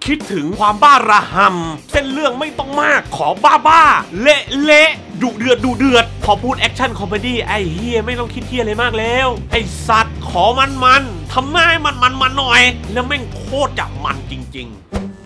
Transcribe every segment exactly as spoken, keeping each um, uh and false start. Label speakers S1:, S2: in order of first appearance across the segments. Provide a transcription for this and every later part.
S1: คิดถึงความบ้าระห่ำเส้นเรื่องไม่ต้องมากขอบ้าบ้าเละเละดุเดือดดุเดือดพอพูดแอคชั่นคอมเมดี้ไอ้เฮียไม่ต้องคิดเฮียอะไรมากแล้วไอ้สัตว์ขอมันมันทำหน้าให้มันมันมันหน่อยแล้วแม่งโคตรจะมันจริงๆ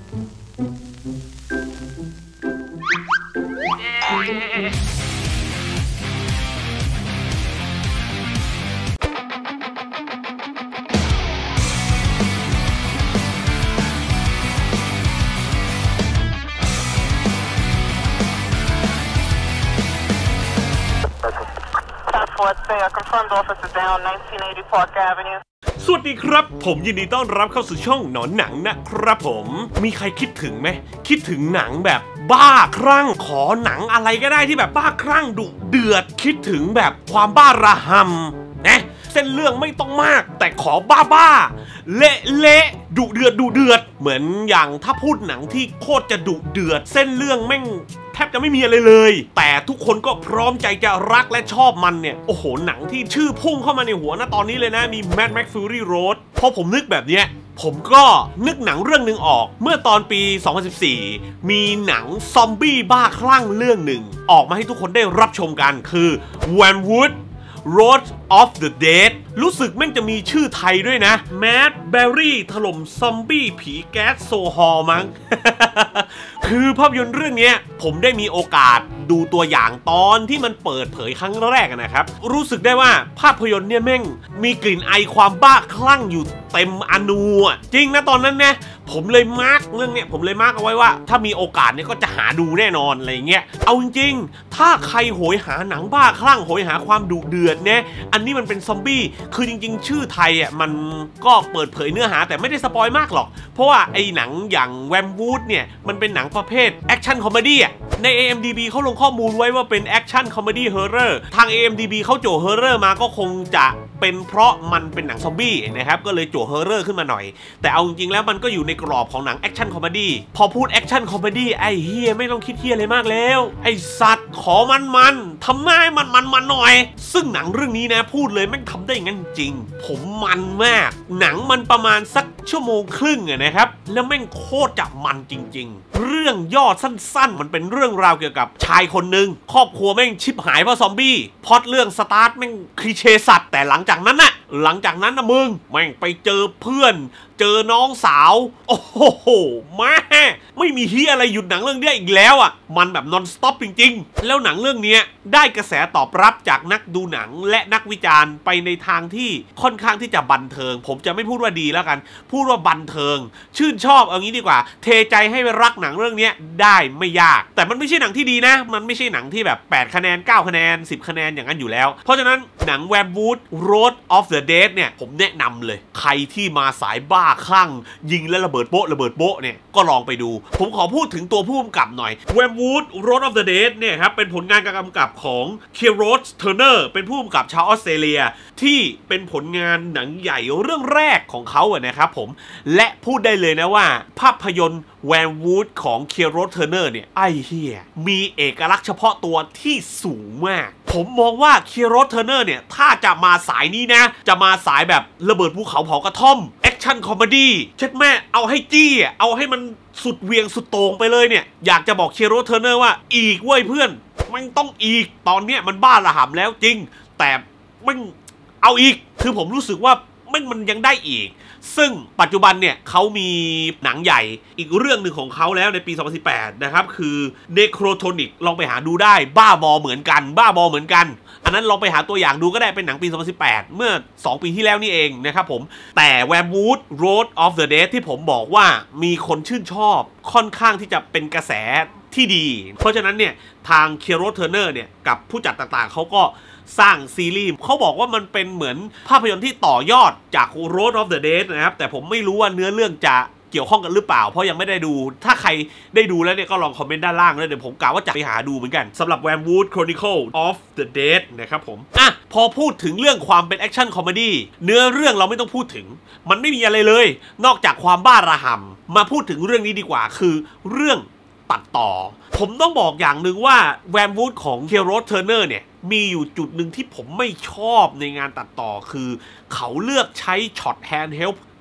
S1: สวัสดีครับผมยินดีต้อนรับเข้าสู่ช่องหนอนหนังนะครับผมมีใครคิดถึงไหมคิดถึงหนังแบบบ้าคลั่งขอหนังอะไรก็ได้ที่แบบบ้าคลั่งดุเดือดคิดถึงแบบความบ้าระห่ำนะเส้นเรื่องไม่ต้องมากแต่ขอบ้าบ้าเละเละดุเดือดดุเดือดเหมือนอย่างถ้าพูดหนังที่โคตรจะดุเดือดเส้นเรื่องแม่งแทบจะไม่มีอะไรเลยแต่ทุกคนก็พร้อมใจจะรักและชอบมันเนี่ยโอ้โหหนังที่ชื่อพุ่งเข้ามาในหัวนะตอนนี้เลยนะมี Mad Max Fury Road พอผมนึกแบบเนี้ยผมก็นึกหนังเรื่องหนึ่งออกเมื่อตอนปี สองพันสิบสี่ มีหนังซอมบี้บ้าคลั่งเรื่องหนึ่งออกมาให้ทุกคนได้รับชมกันคือ Wormwood Road of the Dead รู้สึกแม่งจะมีชื่อไทยด้วยนะ Mad Berry ถล่มซอมบี้ผีแก๊สโซฮอลมั้ง คือภาพยนตร์เรื่องนี้ผมได้มีโอกาสดูตัวอย่างตอนที่มันเปิดเผยครั้งแรกนะครับรู้สึกได้ว่าภาพยนตร์เนี่ยแม่งมีกลิ่นไอความบ้าคลั่งอยู่เต็มอนูจริงนะตอนนั้นนะผมเลยมาร์กเรื่องเนี้ยผมเลยมาร์กเอาไว้ว่าถ้ามีโอกาสเนี่ยก็จะหาดูแน่นอนอะไรเงี้ยเอาจริงๆถ้าใครโหยหาหนังบ้าคลั่งโหยหาความดุเดือดเนี่ยอันนี้มันเป็นซอมบี้คือจริงๆชื่อไทยอ่ะมันก็เปิดเผยเนื้อหาแต่ไม่ได้สปอยมากหรอกเพราะว่าไอ้หนังอย่างแวมวูดเนี่ยมันเป็นหนังประเภทแอคชั่นคอมเมดี้อ่ะใน เอ เอ็ม ดี บี เขาลงข้อมูลไว้ว่าเป็นแอคชั่นคอมเมดี้ฮอร์เรอร์ทาง เอ เอ็ม ดี บี เขาโจฮอร์เรอร์มาก็คงจะเป็นเพราะมันเป็นหนังซอมบี้นะครับก็เลยโจฮอร์เรอร์ขึ้นมาหน่อยแต่เอาจริงๆแล้วมันก็อยู่ในกรอบของหนังแอคชั่นคอมเมดี้พอพูดแอคชั่นคอมเมดี้ไอ้เฮียไม่ต้องคิดเฮียอะไรมากแล้วไอ้สัตว์ขอมันมันทำหน้าให้มันมันมันหน่อยซึ่งหนังเรื่องนี้นะพูดเลยแม่งทำได้งั้นจริงผมมันมากหนังมันประมาณสักชั่วโมงครึ่งอะนะครับแล้วแม่งโคตรจะมันจริงๆเรื่องย่อสั้นๆมันเป็นเรื่องราวเกี่ยวกับชายคนหนึ่งครอบครัวแม่งชิบหายเพราะซอมบี้พล็อตเรื่องสตาร์ทแม่งคลีเช่สัตว์แต่หลังจากนั้นน่ะหลังจากนั้นนะมึงแม่งไปเจอเพื่อนเจอน้องสาวโอ้โหแม่ไม่มีเฮียอะไรหยุดหนังเรื่องนี้อีกแล้วอ่ะมันแบบนอนสต็อปจริงๆแล้วหนังเรื่องนี้ได้กระแสตอบรับจากนักดูหนังและนักวิจารณ์ไปในทางที่ค่อนข้างที่จะบันเทิงผมจะไม่พูดว่าดีแล้วกันพูดว่าบันเทิงชื่นชอบเอางี้ดีกว่าเทใจให้รักหนังเรื่องนี้ได้ไม่ยากแต่มันไม่ใช่หนังที่ดีนะมันไม่ใช่หนังที่แบบแปดคะแนนเก้าคะแนนสิบคะแนนอย่างนั้นอยู่แล้วเพราะฉะนั้นหนัง Wormwood Road of the Dead เนี่ยผมแนะนำเลยใครที่มาสายบ้าคลั่งยิงและระเบิดโป๊ะระเบิดโป๊ะเนี่ยก็ลองไปดูผมขอพูดถึงตัวผู้กำกับหน่อย Wormwood Road of the Dead เนี่ยครับเป็นผลงานการกำกับของ Kieron Turner เป็นผู้กำกับชาวออสเตรเลียที่เป็นผลงานหนังใหญ่เรื่องแรกของเขาอะนะครับผมและพูดได้เลยนะว่าภาพยนตร์ Wormwood ของ Kieron Turner เนี่ยไอ้เหี้ยมีเอกลักษณ์เฉพาะตัวที่สูงมากผมมองว่า Kieron Turner เนี่ยถ้าจะมาสายนี้นะจะมาสายแบบระเบิดภูเขาเผากระท่อมแอคชั่นคอมเมดี้เช็ดแม่เอาให้จี้เอาให้มันสุดเวียงสุดโต่งไปเลยเนี่ยอยากจะบอก Kieron Turner ว่าอีกเว้ยเพื่อนมันต้องอีกตอนเนี้ยมันบ้าระห่ำแล้วจริงแต่มันเอาอีกคือผมรู้สึกว่ามันมันยังได้อีกซึ่งปัจจุบันเนี่ยเขามีหนังใหญ่อีกเรื่องหนึ่งของเขาแล้วในปีสองพันสิบแปดนะครับคือ Necrotonic ลองไปหาดูได้บ้าบอเหมือนกันบ้าบอเหมือนกันอันนั้นลองไปหาตัวอย่างดูก็ได้เป็นหนังปีสองพันสิบแปดเมื่อสองปีที่แล้วนี่เองนะครับผมแต่ Wormwood Road of the Dead ที่ผมบอกว่ามีคนชื่นชอบค่อนข้างที่จะเป็นกระแสที่ดีเพราะฉะนั้นเนี่ยทาง Kieron Turner เนี่ยกับผู้จัดต่างๆเขาก็สร้างซีรีส์เขาบอกว่ามันเป็นเหมือนภาพยนตร์ที่ต่อยอดจาก Road of the Dead นะครับแต่ผมไม่รู้ว่าเนื้อเรื่องจะเกี่ยวข้องกันหรือเปล่าเพราะยังไม่ได้ดูถ้าใครได้ดูแล้วเนี่ยก็ลองคอมเมนต์ด้านล่างเลยเดี๋ยวผมกล่าวว่าจะไปหาดูเหมือนกันสำหรับ Wormwood Chronicle of the Dead นะครับผมอ่ะพอพูดถึงเรื่องความเป็นแอคชั่นคอมเมดี้เนื้อเรื่องเราไม่ต้องพูดถึงมันไม่มีอะไรเลยนอกจากความบ้าระห่ำมาพูดถึงเรื่องนี้ดีกว่าคือเรื่องตัดต่อผมต้องบอกอย่างหนึ่งว่า Wormwood ของ Kieron Turner เนี่ยมีอยู่จุดหนึ่งที่ผมไม่ชอบในงานตัดต่อคือเขาเลือกใช้ช็อตแฮนด์เฮลป์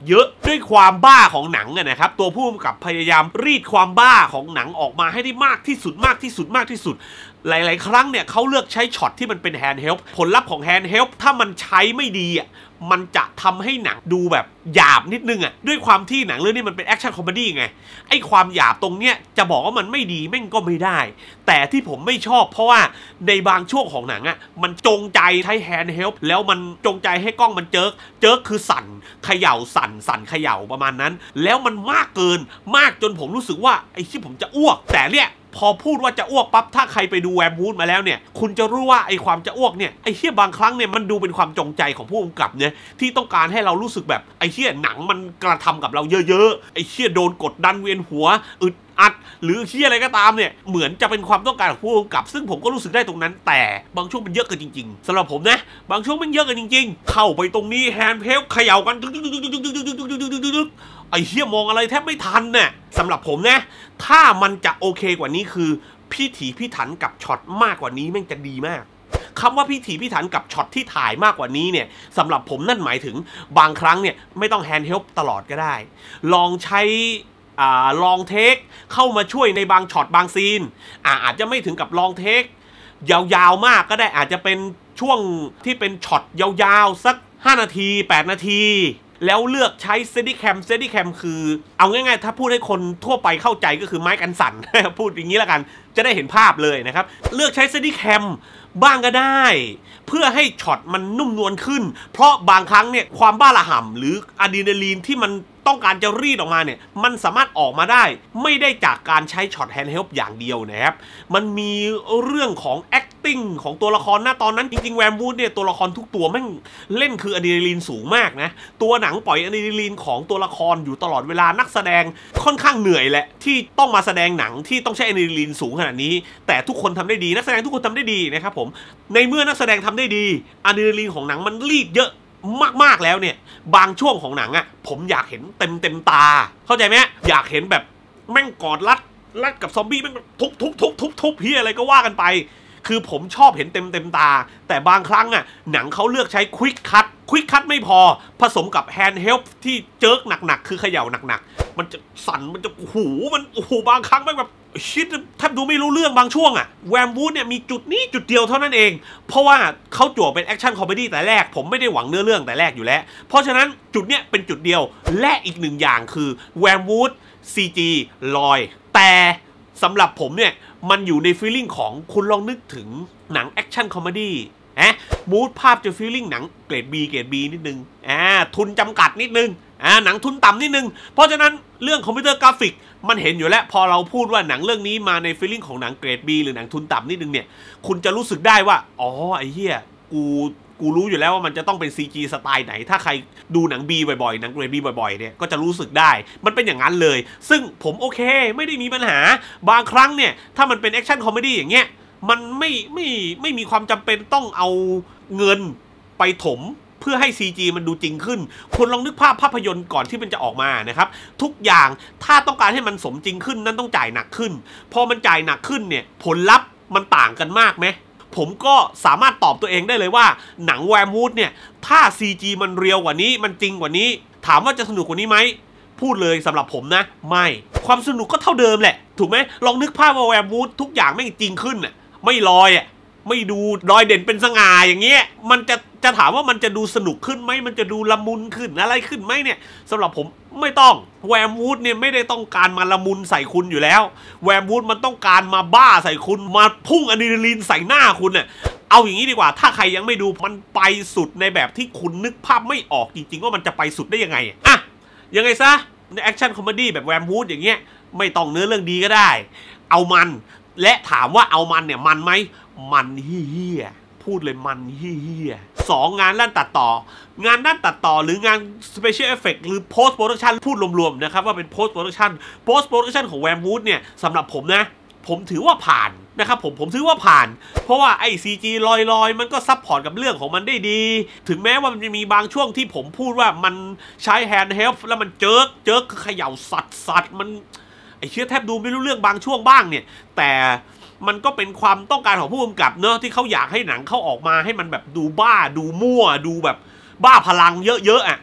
S1: เยอะด้วยความบ้าของหนังนะครับตัวผู้กำกับพยายามรีดความบ้าของหนังออกมาให้ได้มากที่สุดมากที่สุดมากที่สุดหลายๆครั้งเนี่ยเขาเลือกใช้ช็อตที่มันเป็นแฮนด์เฮลป์ผลลัพธ์ของแฮนด์เฮลป์ถ้ามันใช้ไม่ดีอ่ะมันจะทำให้หนังดูแบบหยาบนิดนึงอ่ะด้วยความที่หนังเรื่องนี้มันเป็นแอคชั่นคอมเมดี้ไงไอ้ความหยาบตรงเนี้ยจะบอกว่ามันไม่ดีแม่งก็ไม่ได้แต่ที่ผมไม่ชอบเพราะว่าในบางช่วงของหนังอ่ะมันจงใจใช้แฮนด์เฮลป์แล้วมันจงใจให้กล้องมันเจิกเจิกคือสั่นเขย่าสั่นสั่นเขย่าประมาณนั้นแล้วมันมากเกินมากจนผมรู้สึกว่าไอ้ที่ผมจะอ้วกแต่เนี่ยพอพูดว่าจะอ้วกปั๊บถ้าใครไปดูแวร์วูดมาแล้วเนี่ยคุณจะรู้ว่าไอ้ความจะอ้วกเนี่ยไอ้เหี้ยบางครั้งเนี่ยมันดูเป็นความจงใจของผู้กำกับเนี่ยที่ต้องการให้เรารู้สึกแบบไอ้เหี้ยหนังมันกระทำกับเราเยอะๆไอ้เหี้ยโดนกดดันเวียนหัวอึดอัดหรือเหี้ยอะไรก็ตามเนี่ยเหมือนจะเป็นความต้องการของผู้กำกับซึ่งผมก็รู้สึกได้ตรงนั้นแต่บางช่วงมันเยอะเกินจริงๆสำหรับผมนะบางช่วงมันเยอะเกินจริงๆเข้าไปตรงนี้แฮนด์เพลเขย่ากันไอ้เหี้ยมองอะไรแทบไม่ทันน่ะสำหรับผมนะถ้ามันจะโอเคกว่านี้คือพิถีพิถันกับช็อตมากกว่านี้แม่งจะดีมากคำว่าพิถีพิถันกับช็อตที่ถ่ายมากกว่านี้เนี่ยสำหรับผมนั่นหมายถึงบางครั้งเนี่ยไม่ต้องแฮนด์เฮลป์ตลอดก็ได้ลองใช้อ่าลองเทคเข้ามาช่วยในบางช็อตบางซีนอ่าอาจจะไม่ถึงกับลองเทคยาวๆมากก็ได้อาจจะเป็นช่วงที่เป็นช็อตยาวๆสักห้านาทีแปดนาทีแล้วเลือกใช้เซดี้แคมเซดี้แคมคือเอาง่ายๆถ้าพูดให้คนทั่วไปเข้าใจก็คือไม้กันสั่น พูดอย่างนี้แล้วกันจะได้เห็นภาพเลยนะครับเลือกใช้เซดี้แคมบ้างก็ได้เพื่อให้ช็อตมันนุ่มนวลขึ้นเพราะบางครั้งเนี่ยความบ้าระห่ำหรืออะดรีนาลีนที่มันต้องการจะรีดออกมาเนี่ยมันสามารถออกมาได้ไม่ได้จากการใช้ช็อตแฮนด์เฮลป์อย่างเดียวนะครับมันมีเรื่องของ acting ของตัวละครหน้าตอนนั้นจริงๆแวร์วูดเนี่ยตัวละครทุกตัวแม่งเล่นคืออะดรีนาลีนสูงมากนะตัวหนังปล่อยอะดรีนาลีนของตัวละครอยู่ตลอดเวลานักแสดงค่อนข้างเหนื่อยแหละที่ต้องมาแสดงหนังที่ต้องใช้อะดรีนาลีนสูงขนาดนี้แต่ทุกคนทำได้ดีนักแสดงทุกคนทำได้ดีนะครับผมในเมื่อนักแสดงทำได้ดีอะดรีนาลีนของหนังมันรีดเยอะมากๆแล้วเนี่ยบางช่วงของหนังอ่ะผมอยากเห็นเต็มเต็มตาเข้าใจไหมอยากเห็นแบบแม่งกอดรัดรัดกับซอมบี้แม่งทุบทุบทุบทุบทุบเฮียอะไรก็ว่ากันไปคือผมชอบเห็นเต็มเต็มตาแต่บางครั้งอ่ะหนังเขาเลือกใช้ควิกคัทควิกคัทไม่พอผสมกับแฮนด์เฮลป์ที่เจิกหนักๆคือเขย่าหนักๆมันจะสั่นมันจะหูมันโอ้โหบางครั้งแม่งแบบชิดแทบดูไม่รู้เรื่องบางช่วงอะแวร์วูดเนี่ยมีจุดนี้จุดเดียวเท่านั้นเองเพราะว่าเขาจั่วเป็นแอคชั่นคอมเมดี้แต่แรกผมไม่ได้หวังเนื้อเรื่องแต่แรกอยู่แล้วเพราะฉะนั้นจุดเนี้ยเป็นจุดเดียวและอีกหนึ่งอย่างคือแวร์วูด ซี จี ลอยแต่สำหรับผมเนี่ยมันอยู่ในฟีลลิ่งของคุณลองนึกถึงหนังแอคชั่นคอมเมดี้นะมูดภาพจะฟีลลิ่งหนังเกรด B เกรด B นิดนึงอ่าทุนจำกัดนิดนึงอ่าหนังทุนต่ำนิดนึงเพราะฉะนั้นเรื่องคอมพิวเตอร์กราฟิกมันเห็นอยู่แล้วพอเราพูดว่าหนังเรื่องนี้มาในฟีลลิ่งของหนังเกรด B หรือหนังทุนต่ำนิดนึงเนี่ยคุณจะรู้สึกได้ว่าอ๋อไอ้เหี้ยกูกูรู้อยู่แล้วว่ามันจะต้องเป็น ซี จี สไตล์ไหนถ้าใครดูหนัง B บ่อยๆหนังเกรด B บ่อยๆเนี่ยก็จะรู้สึกได้มันเป็นอย่างนั้นเลยซึ่งผมโอเคไม่ได้มีปัญหาบางครั้งเนี่ยถ้ามันเป็นแอคชั่นคอมเมดี้อย่างเงี้ยมันไม่ไม่ไม่มีความจำเป็นต้องเอาเงินไปถมเพื่อให้ ซี จี มันดูจริงขึ้นคุณลองนึกภาพภาพยนตร์ก่อนที่มันจะออกมานะครับทุกอย่างถ้าต้องการให้มันสมจริงขึ้นนั้นต้องจ่ายหนักขึ้นพอมันจ่ายหนักขึ้นเนี่ยผลลัพธ์มันต่างกันมากไหมผมก็สามารถตอบตัวเองได้เลยว่าหนังแวร์วูดเนี่ยถ้า ซี จี มันเรียวกว่านี้มันจริงกว่านี้ถามว่าจะสนุกกว่านี้ไหมพูดเลยสำหรับผมนะไม่ความสนุกก็เท่าเดิมแหละถูกไหมลองนึกภาพว่าแวร์วูดทุกอย่างไม่จริงขึ้นอ่ะไม่ลอยอ่ะไม่ดูลอยเด่นเป็นสง่าอย่างเงี้ยมันจะจะถามว่ามันจะดูสนุกขึ้นไหมมันจะดูละมุนขึ้นอะไรขึ้นไหมเนี่ยสำหรับผมไม่ต้องแวร์วูดเนี่ยไม่ได้ต้องการมาละมุนใส่คุณอยู่แล้วแวร์วูดมันต้องการมาบ้าใส่คุณมาพุ่งอะดรีนาลีนใส่หน้าคุณเนี่ยเอาอย่างนี้ดีกว่าถ้าใครยังไม่ดูมันไปสุดในแบบที่คุณนึกภาพไม่ออกจริงๆว่ามันจะไปสุดได้ยังไงอะยังไงซะในแอคชั่นคอมเมดี้แบบแวร์วูดอย่างเงี้ยไม่ต้องเนื้อเรื่องดีก็ได้เอามันและถามว่าเอามันเนี่ยมันไหมมันเฮี้ยพูดเลยมันเฮี้ยสองงานด้านตัดต่องานด้านตัดต่อหรืองาน Special Effect หรือ Post Production พูดรวมๆนะครับว่าเป็น Post Production Post Production ของแวร์วูดเนี่ยสำหรับผมนะผมถือว่าผ่านนะครับผมผมถือว่าผ่านเพราะว่าไอ้ ซี จี ลอยๆมันก็ซับพอร์ตกับเรื่องของมันได้ดีถึงแม้ว่ามันจะมีบางช่วงที่ผมพูดว่ามันใช้แฮนด์เฮลป์แล้วมันเจิกเจิกคือเขย่าสัตว์สัตว์มันไอ้เชี่ยแทบดูไม่รู้เรื่องบางช่วงบ้างเนี่ยแต่มันก็เป็นความต้องการของผู้กำกับเนอะที่เขาอยากให้หนังเขาออกมาให้มันแบบดูบ้าดูมั่วดูแบบบ้าพลังเยอะๆอ่ะ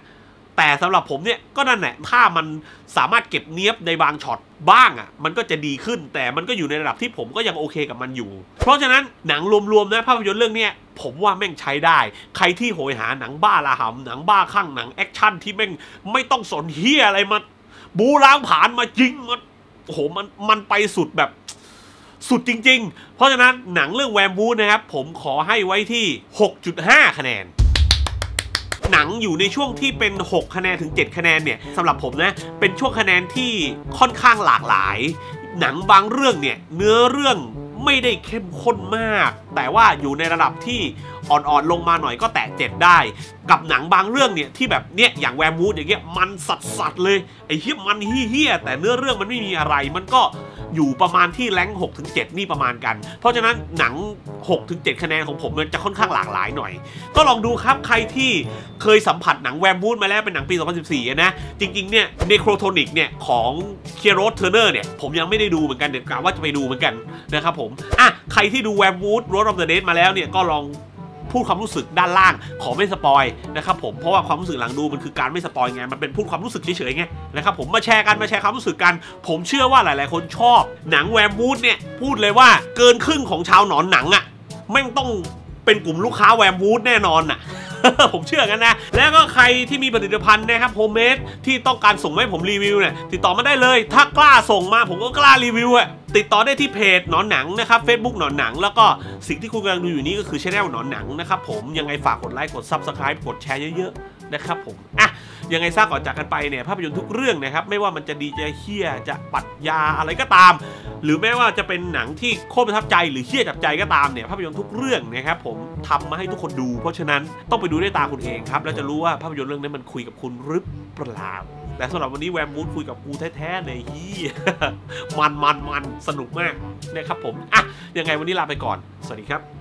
S1: แต่สำหรับผมเนี่ยก็นั่นแหละถ้ามันสามารถเก็บเนี้ยบในบางช็อตบ้างอ่ะมันก็จะดีขึ้นแต่มันก็อยู่ในระดับที่ผมก็ยังโอเคกับมันอยู่เพราะฉะนั้นหนังรวมๆนะภาพยนตร์เรื่องนี้ผมว่าแม่งใช้ได้ใครที่โหยหาหนังบ้าระห่ำหนังบ้าคลั่งหนังแอคชั่นที่แม่งไม่ต้องสนเฮียอะไรมาบูล้างผ่านมายิงมันโอ้โหมันมันไปสุดแบบสุดจริงๆเพราะฉะนั้นหนังเรื่องแวร์วูดนะครับผมขอให้ไว้ที่ หกจุดห้า คะแนนหนังอยู่ในช่วงที่เป็นหกคะแนนถึงเจ็ดคะแนนเนี่ยสำหรับผมนะเป็นช่วงคะแนนที่ค่อนข้างหลากหลายหนังบางเรื่องเนี่ยเนื้อเรื่องไม่ได้เข้มข้นมากแต่ว่าอยู่ในระดับที่อ่อนๆลงมาหน่อยก็แตะเจ็ดได้กับหนังบางเรื่องเนี่ยที่แบบเนี่ยอย่างแวร์วูดอย่างเงี้ยมันสัดๆเลยไอ้เหี้ยมันเหี้ยแต่เนื้อเรื่องมันไม่มีอะไรมันก็อยู่ประมาณที่แรงค์ หกถึงเจ็ด นี่ประมาณกันเพราะฉะนั้นหนัง หกถึงเจ็ด คะแนนของผมมันจะค่อนข้างหลากหลายหน่อยก็ลองดูครับใครที่เคยสัมผัสหนังแวร์วูดมาแล้วเป็นหนังปีสองพันสิบสี่นะจริงๆเนี่ยเนโครโทนิกเนี่ยของเคียโรสเทอร์เนอร์เนี่ยผมยังไม่ได้ดูเหมือนกันเดี๋ยวกะว่าจะไปดูเหมือนกันนะครับผมอ่ะใครที่ดูแวร์วูดโรดออฟเดอะเดดมาแล้วเนี่ยก็ลองพูดความรู้สึกด้านล่างขอไม่สปอยนะครับผมเพราะว่าความรู้สึกหลังดูมันคือการไม่สปอยไงมันเป็นพูดความรู้สึกเฉยๆไงนะครับผมมาแชร์กันมาแชร์ความรู้สึกกันผมเชื่อว่าหลายๆคนชอบหนังแวร์วูดเนี่ยพูดเลยว่าเกินครึ่งของชาวหนอนหนังอ่ะแม่งต้องเป็นกลุ่มลูกค้าแวร์วูดแน่นอนอ่ะ ผมเชื่อกันนะแล้วก็ใครที่มีผลิตภัณฑ์นะครับโฮมเมดที่ต้องการส่งให้ผมรีวิวเนี่ยติดต่อมาได้เลยถ้ากล้าส่งมาผมก็กล้ารีวิวอ่ะติดต่อได้ที่เพจหนอนหนังนะครับ Facebook หนอนหนังแล้วก็สิ่งที่คุณกำลังดูอยู่นี้ก็คือช่องหนอนหนังนะครับผมยังไงฝากกดไลค์กด ซับสไครบ์ กดแชร์เยอะๆนะครับผมอ่ะยังไงซะก่อนจากกันไปเนี่ยภาพยนตร์ทุกเรื่องนะครับไม่ว่ามันจะดีจะเฮี้ยจะปรัชญาอะไรก็ตามหรือแม้ว่าจะเป็นหนังที่โคตรประทับใจหรือเฮี้ยจับใจก็ตามเนี่ยภาพยนตร์ทุกเรื่องนะครับผมทำมาให้ทุกคนดูเพราะฉะนั้นต้องไปดูด้วยตาคุณเองครับแล้วจะรู้ว่าภาพยนตร์เรื่องนี้มันคุยกับคุณหรือเปล่าแต่สำหรับวันนี้แวร์วูดคุยกับกูแท้ๆเลยฮี่มันมันมันสนุกมากนะครับผมอ่ะยังไงวันนี้ลาไปก่อนสวัสดีครับ